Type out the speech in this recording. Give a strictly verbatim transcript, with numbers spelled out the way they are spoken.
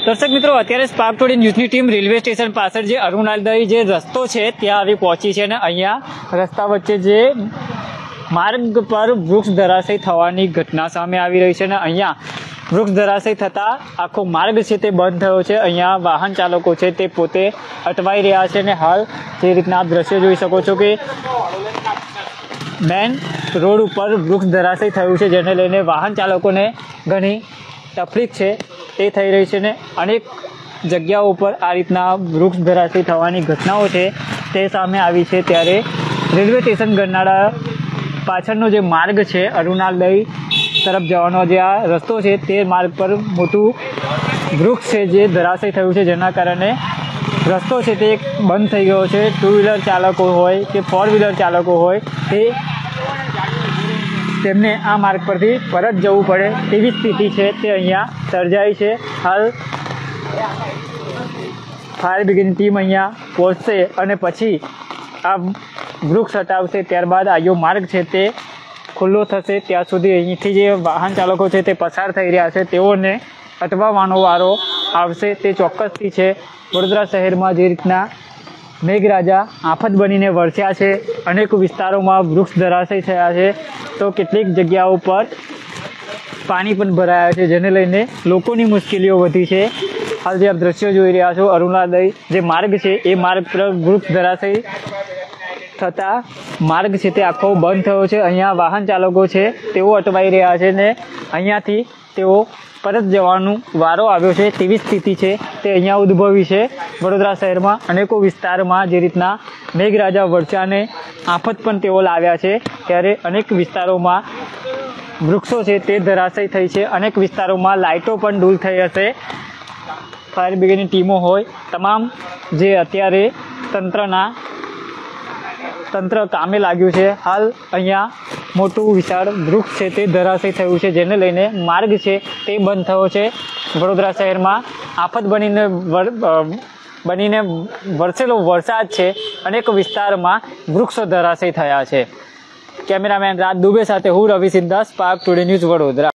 દર્શક મિત્રો, અત્યારે સ્પાર્ક ટુડે ન્યૂઝની ટીમ રેલવે સ્ટેશન પાછળ જે અરુણાલદઈ જે રસ્તો છે ત્યાં આવી પહોંચી છે અને અહીંયા રસ્તા વચ્ચે જે માર્ગ પર વૃક્ષ ધરાશય થવાની ઘટના સામે આવી રહી છે અને અહીંયા વૃક્ષ ધરાશય થતાં આખો માર્ગ છે તે બંધ થયો છે। અહીંયા વાહન ચાલકો છે તે પોતે અટવાઈ રહ્યા છે અને હાલ જે રીતના આપ દ્રશ્ય જોઈ શકો છો કે મેન રોડ ઉપર વૃક્ષ ધરાશય થયું છે, જેને લઈને વાહન ચાલકોને ઘણી તકલીફ છે તે થઈ રહી છે ને અનેક જગ્યાઓ ઉપર આ રીતના વૃક્ષ ધરાશય થવાની ઘટનાઓ છે તે સામે આવી છે। ત્યારે રેલવે સ્ટેશન ગરનાળા પાછળનો જે માર્ગ છે અરુણાલદઈ તરફ જવાનો જે આ રસ્તો છે તે માર્ગ પર મોટું વૃક્ષ છે જે ધરાશય થયું છે, જેના કારણે રસ્તો છે તે બંધ થઈ ગયો છે। ટુ વ્હીલર ચાલકો હોય કે ફોર વ્હીલર ચાલકો હોય તે તેમને આ માર્ગ પરથી પરત જવું પડે તેવી સ્થિતિ છે તે અહીંયા સર્જાઈ છે। હાલ ફાયર બ્રિગેડની ટીમ અહીંયા પહોંચશે અને પછી આ વૃક્ષ હટાવશે, ત્યારબાદ આયો માર્ગ છે તે ખુલ્લો થશે। ત્યાં સુધી અહીંથી જે વાહન ચાલકો છે તે પસાર થઈ રહ્યા છે તેઓને અટવાવાનો વારો આવશે તે ચોક્કસથી છે। વડોદરા શહેરમાં જે રીતના મેઘરાજા આફત બનીને વરસ્યા છે, અનેક વિસ્તારોમાં વૃક્ષ ધરાશય થયા છે, તો કેટલીક જગ્યાઓ પર પાણી પણ ભરાયા છે, જેને લઈને લોકોની મુશ્કેલીઓ વધી છે। હાલ જે આપ દ્રશ્યો જોઈ રહ્યા છો અરુણાલદઈ જે માર્ગ છે એ માર્ગ પર વૃક્ષ ધરાશય થતાં માર્ગ છે તે આખો બંધ થયો છે। અહીંયા વાહન ચાલકો છે તેઓ અટવાઈ રહ્યા છે ને અહીંયાથી તેઓ પરત જવાનું વારો આવ્યો છે તેવી સ્થિતિ છે તે અહીંયા ઉદ્ભવી છે। વડોદરા શહેરમાં અનેકો વિસ્તારમાં જે રીતના મેઘરાજા વરસ્યાને આફત પણ તેઓ લાવ્યા છે, ત્યારે અનેક વિસ્તારોમાં વૃક્ષો છે તે ધરાશય થઈ છે, અનેક વિસ્તારોમાં લાઇટો પણ ડૂલ થઈ હશે। ફાયર બ્રિગેડની ટીમો હોય તમામ જે અત્યારે તંત્રના તંત્ર કામે લાગ્યું છે। હાલ અહીંયા મોટું વિશાળ વૃક્ષ છે તે ધરાશય થયું છે, જેને લઈને માર્ગ છે તે બંધ થયો છે। વડોદરા શહેરમાં આફત બનીને બનીને વરસેલો વરસાદ છે, અનેક વિસ્તારમાં વૃક્ષો ધરાશય થયા છે। કેમેરામેન રાજ દુબે સાથે હું Ravi Sindha, spark today news Vadodara.